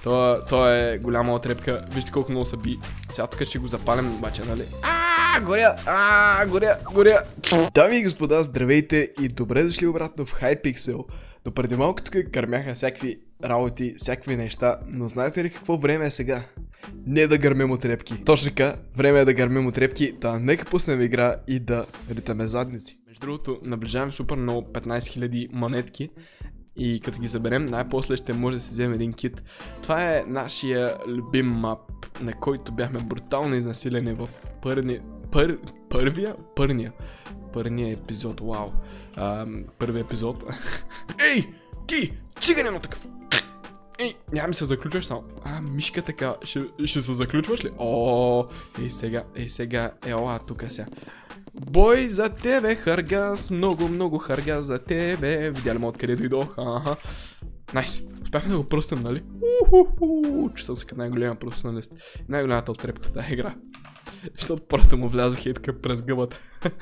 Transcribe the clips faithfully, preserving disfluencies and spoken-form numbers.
То, то е голяма отрепка. Вижте колко много са би. Сега тук ще го запалим обаче, нали? Ааа, горя! Ааа, горя! Горя! Дами и господа, здравейте и добре дошли обратно в Hypixel. Но преди малко тук гърмяха всякакви работи, всякакви неща, но знаете ли какво време е сега? Не да гърмим отрепки. Точно така, време е да гърмим отрепки, да нека пуснем игра и да ритаме задници. Между другото, наближаваме супер много петнайсет хиляди монетки и като ги заберем, най-после ще може да си вземем един кит. Това е нашия любим мап, на който бяхме брутално изнасилени в пърни... пър... първия? Пърния. Пърния епизод, вау. Ам, първи епизод. Ей! Ти! Циганено такъв! Ей, няма ми се заключваш само. А, мишка така. Ще, ще се заключваш ли? О, ей сега, ей сега. Ела, тук сега. Бой за тебе, Харгас. Много, много Харгас за тебе. Видя ли ме откъде дойдох? Аха. Найс. Успяхме да го пръснем, нали? Уху. Чувствам се като най-голема професионалист. Най-голямата отрепка в тази игра. Защото просто му влязох и така през гъбата.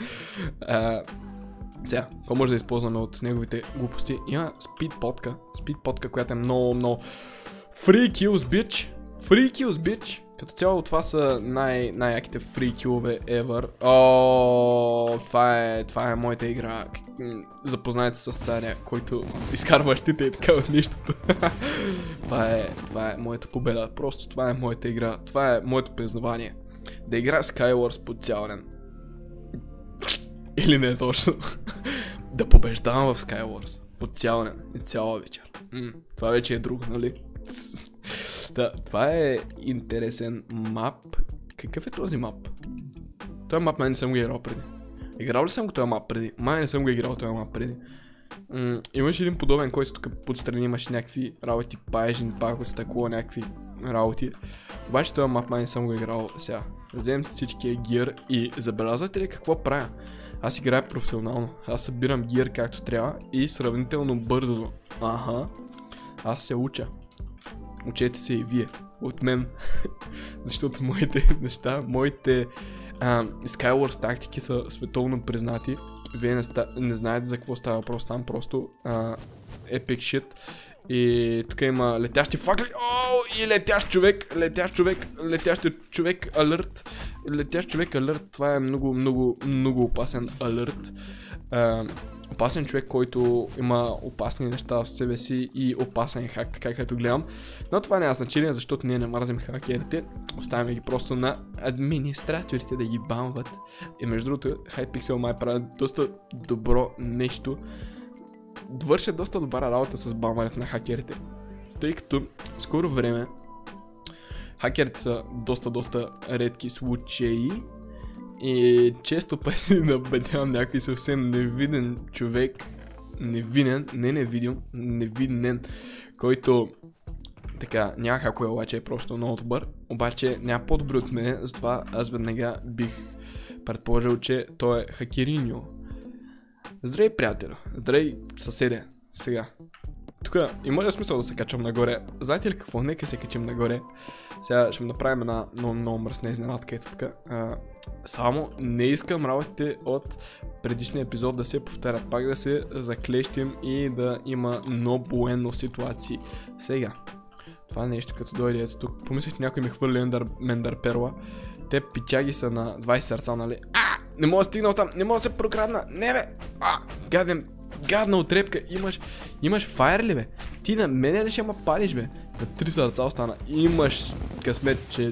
Сега, какво може да използваме от неговите глупости? Има спидпотка. Спидпотка, която е много, много... Free kills, bitch! Free kills, bitch! Като цяло това са най- най-яките free killове ever. О, това е, това е моята игра. Запознайте се с царя, който изкарва щите и така от нищото. това, е, това е моята победа. Просто това е моята игра. Това е моето признавание. Да игра Skywars по цял ден. Или не е точно. Да побеждавам в Skywars по цял ден и цяла вечер. М, това вече е друго, нали? Да, това е интересен мап. Какъв е този мап? Този мап май не съм го играл преди. Играл ли съм го този мап преди? Май не съм го играл този мап преди. М, имаш един подобен, който тук подстрани имаш някакви работи, паежни, пак от стъкло, някакви работи. Обаче този мап май не съм го играл сега. Вземем всичкия гир и забелязвате ли какво правя? Аз играя професионално. Аз събирам гир както трябва и сравнително бързо. Аха. Аз се уча. Учете се и вие. От мен. Защото моите неща, моите а, Skywars тактики са световно признати. Вие не, ста... не знаете за какво става въпрос там. Просто а, epic shit. И тук има летящи факли. О, и летящ човек, летящ човек, летящ човек алърт. Летящ човек алърт, това е много, много, много опасен алърт. Uh, опасен човек, който има опасни неща в себе си и опасен хак, така като гледам. Но това няма значение, защото ние не мразим хакерите. Оставяме ги просто на администраторите да ги бамват. И между другото, Hypixel май прави доста добро нещо. Вършат доста добра работа с бамването на хакерите. Тъй като скоро време хакерите са доста, доста редки случаи. И често пъти набедявам някой съвсем невиден човек, невинен, не невидим, невиднен, който така няма хакове, обаче е просто много добър, обаче няма по-добри от мене, затова аз веднага бих предположил, че той е хакериньо. Здравей, приятели, здравей, съседе, сега. Тук има ли смисъл да се качвам нагоре? Знаете ли какво? Нека се качим нагоре. Сега ще му направим една много, много мръсна изненадка. Ето така. А, само не искам работите от предишния епизод да се повтарят. Пак да се заклещим и да има много буенно ситуации. Сега. Това нещо като дойде ето тук. Помислих, че някой ми хвърли ендър, мендър перла. Те пичаги са на двайсет сърца, нали? А! Не мога да стигна оттам! Не мога да се прокрадна! Не бе! А! Гаден! Гадна отрепка, имаш, имаш файр ли бе? Ти на мене ли ще ма палиш бе? На три сърца остана. Имаш късмет, че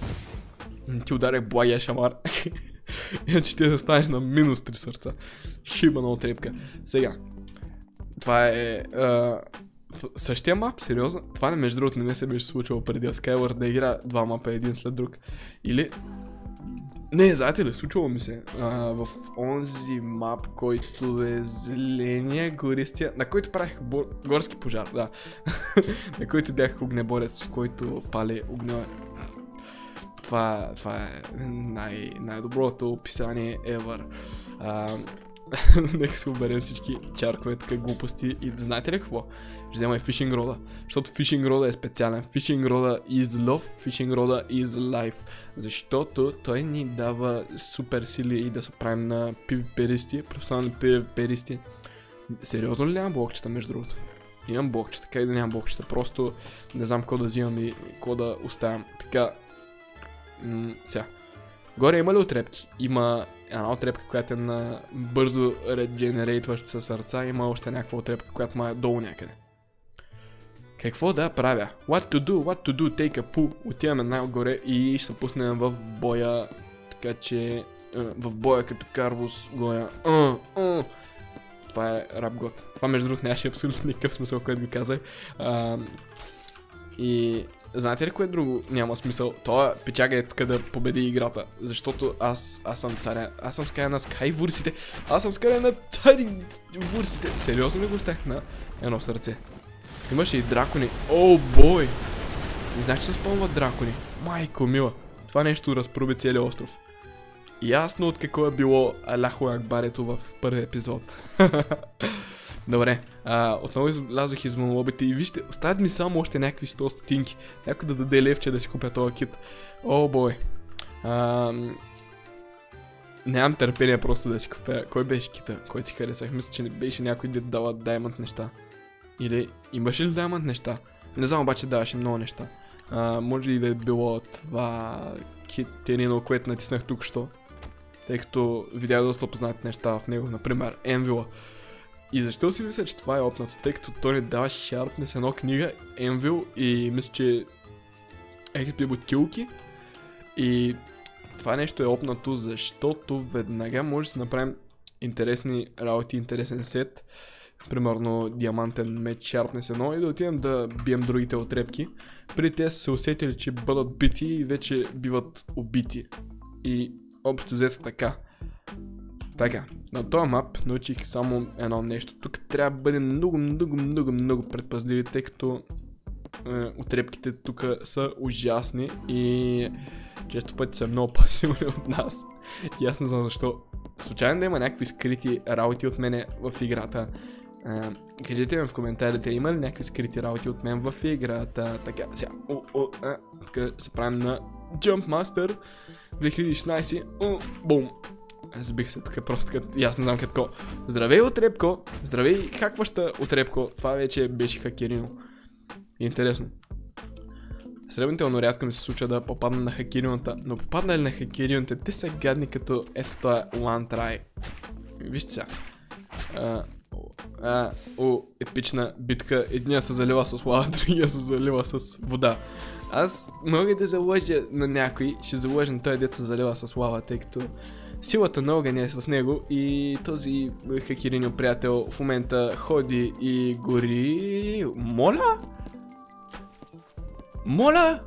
ти ударях благия шамар. Иначе ти да станеш на минус три сърца. Шиба на отрепка. Сега. Това е а, същия мап, сериозно. Това не между другото не ми се беше случило преди Skywars да игра два мапа един след друг. Или... Не, знаете ли, случвало ми се а, в онзи мап, който е зеления, гористия, на който правих бор... горски пожар, да. На който бях огнеборец, който пали огня. Това, това е най- най-доброто описание ever. А, нека се оберем всички чаркове, така глупости и знаете ли какво? Ще взема и фишинг рода, защото фишинг рода е специален. Фишинг рода is love, фишинг рода is life. Защото той ни дава супер сили и да се правим на пивперисти, професионални пивперисти. Сериозно ли няма блокчета между другото? Имам блокчета, как и да нямам блокчета, просто не знам какво да взимам и какво да оставям. Така, сега. Горе има ли отрепки? Има една отрепка, която е на бързо редженерейтващи се сърца, има още някаква отрепка, която ма е долу някъде. Какво да правя? What to do? What to do? Take a poo. Отиваме най-отгоре и ще се пуснем в боя, така че в боя като Карбус гоя. Uh, uh. Това е рап год. Това между другото нямаше абсолютно никакъв смисъл, който ви казах. Uh, и знаете ли кое друго няма смисъл? Това печага е тук да победи играта. Защото аз, аз съм царя. Аз съм скаря на скайвурсите. Аз съм скаря на цари вурсите. Сериозно ли го оставих на едно сърце? Имаше и дракони. О, бой! Не знаеш, че се спомнват дракони. Майко мила. Това нещо разпроби целия остров. Ясно от какво е било Аляхо Акбарето в първи епизод. Добре, а, отново излязох извън лобите и вижте, оставят ми само още някакви сто стотинки. Някой да даде левче да си купя този кит. О, бой. Нямам търпение просто да си купя. Кой беше кита, който си харесах? Мисля, че не беше някой да дава даймонд неща. Или имаше ли даймонд неща? Не знам, обаче даваше много неща. А, може ли да е било това китерино, което натиснах тук що? Тъй като видях доста познати неща в него, например Енвила. И защо си мисля, че това е опнато? Тъй като той ни дава Sharpness с една книга, Енвил и мисля, че експи бутилки. И това нещо е опнато, защото веднага може да си направим интересни работи, интересен сет. Примерно диамантен меч Sharpness едно и да отидем да бием другите отрепки. При те са се усетили, че бъдат бити и вече биват убити. И общо взето така. Така, на този мап научих само едно нещо. Тук трябва да бъдем много, много, много, много предпазливи, тъй като е, отрепките тук са ужасни и често пъти са много по-силни от нас. И аз не знам защо. Случайно да има някакви скрити работи от мене в играта. Е, кажете ми в коментарите, има ли някакви скрити работи от мен в играта. Така, сега, о, о, а, така се правим на Jump Master две хиляди и шестнайсет, о, бум. Забих се тук просто като, и аз не знам какво. Здравей, отрепко! Здравей, хакваща отрепко! Това вече беше хакерино. Интересно. Сравнително рядко ми се случва да попадна на хакерината, но попаднали на хакерините, те са гадни като ето това One Try. Вижте сега. А, а, о, епична битка. Единия се залива с лава, другия се залива с вода. Аз мога да заложа на някой, ще заложа на този дет се залива с лава, тъй като силата на огъня е с него и този хакериньо приятел в момента ходи и гори... Моля? Моля?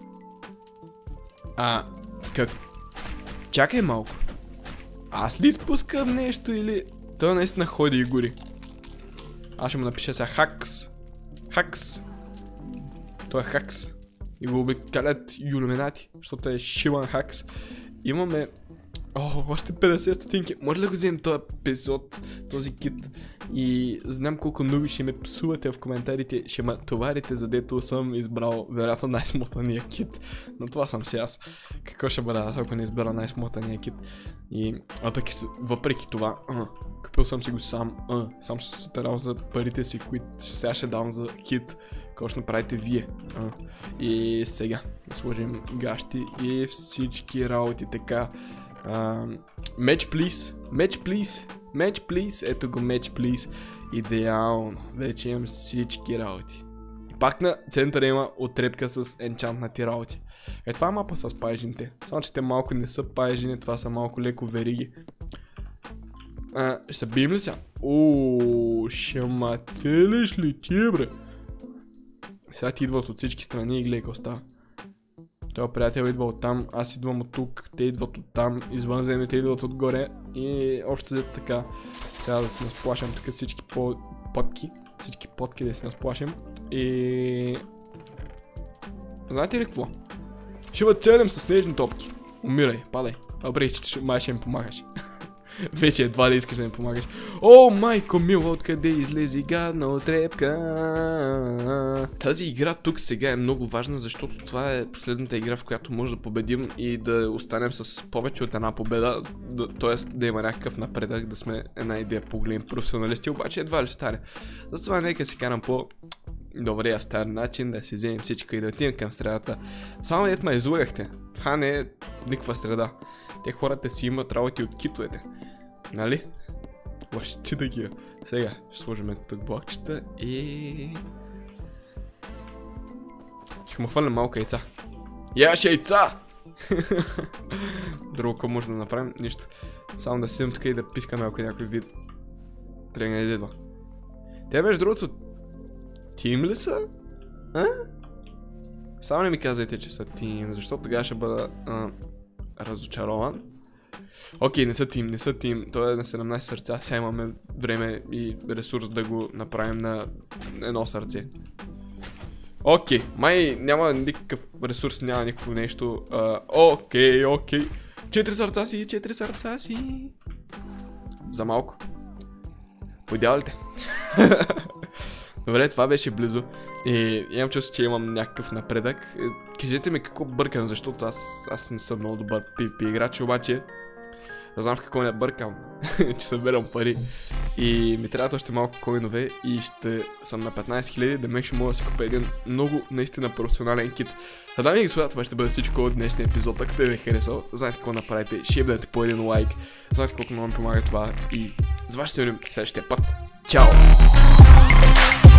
А, как? Чакай малко. Аз ли изпускам нещо или... Той наистина ходи и гори. Аз ще му напиша сега Хакс. Хакс. Той е Хакс. И го обикалят юлюминати, защото е Шиван Хакс. Имаме... О, още петдесет стотинки. Може ли да го вземем този епизод, този кит? И знам колко много ще ме псувате в коментарите, ще ме товарите, задето съм избрал вероятно най-смотания кит. Но това съм си аз. Какво ще бъда аз, ако не избера най-смотания кит? И въпреки, въпреки това, а, купил съм си го сам. А, сам съм се старал за парите си, които сега ще дам за кит. Какво ще направите вие? А, и сега да сложим гащи и всички работи така. Меч, плиз, меч, плиз, меч, плиз, ето го меч, плиз. Идеално, вече имам всички работи. И пак на центъра има отрепка с енчантнати работи. Е, това е мапа с пайжините. Само че те малко не са пайжини, това са малко леко вериги. А, ще се бием ли сега? Ооо, ще ма целиш ли ти, бре? Сега ти идват от всички страни и гледай какво става. Той приятел идва от там, аз идвам от тук, те идват от там, извънземните идват отгоре и общо взето така. Сега да се насплашим тук всички по потки, всички потки да се насплашим и... Знаете ли какво? Ще ме целим с снежни топки. Умирай, падай. Добре, че май ще ми помагаш. Вече едва ли искаш да ми помагаш. О, майко мила, откъде излезе гадна отрепка. Тази игра тук сега е много важна, защото това е последната игра, в която може да победим и да останем с повече от една победа. Т.е. да има някакъв напредък, да сме една идея по-големи професионалисти, обаче едва ли ще стане. Затова нека си карам по добрия стар начин, да си вземем всичко и да отидем към средата. Само дет ме излагахте. Това не е никаква среда. Те хората си имат работи от китовете. Нали? Лъщи да ги. Сега ще сложим тук блокчета и... Ще му хвърлям малко яйца. Яш яйца! Друго какво може да направим? Нищо. Само да седим тук и да пискаме, ако някой вид тръгне да идва. Те между другото тим ли са? А? Само не ми казвайте, че са тим, защото тогава ще бъда а, разочарован. Окей, не са тим, не са тим. Той е на седемнайсет сърца. Сега имаме време и ресурс да го направим на едно сърце. Окей, май няма никакъв ресурс, няма никакво нещо. А, окей, окей. Четири сърца си, четири сърца си. За малко. Поидеалите. Добре, това беше близо. И имам чувство, че имам някакъв напредък. Кажете ми какво бъркам, защото аз, аз не съм много добър пи ви пи играч, обаче знам в какво не бъркам, че събирам пари. И ми трябват още малко коинове и ще съм на петнайсет хиляди, да ме ще мога да си купя един много наистина професионален кит. Дами и господа, това ще бъде всичко от днешния епизод. Ако те ви е харесал, знаете какво направите, ще дадете по един лайк, знаете колко много ми помага това и с вас ще се видим следващия път. Чао!